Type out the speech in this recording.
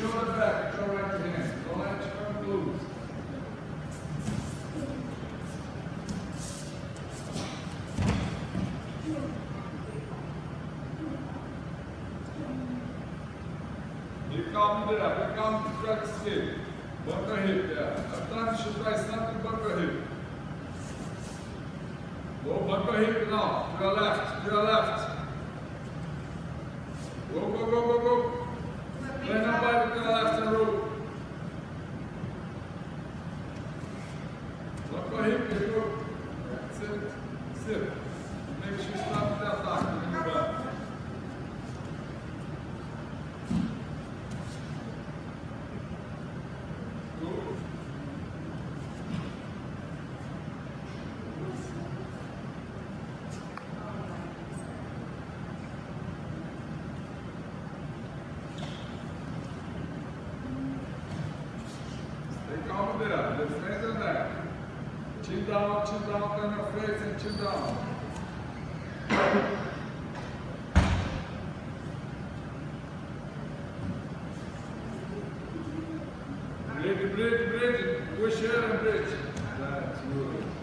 shoulder back with your right hand. Don't let your arm loose. Here comes it up. Here comes the front stick. Bump your hip there. After you should try something, bump your hip. Go, bump your hip now. To your left. To your left. Go, go, go, go, go. Lay nobody to the left and roll. Bump your hip, there you go. That's it. Sit. Make sure you stop the attack when you go. Calm it up, the front and back. Chin down, turn your face and chin down. Breathe, breathe, breathe. Push air and breathe. That's good.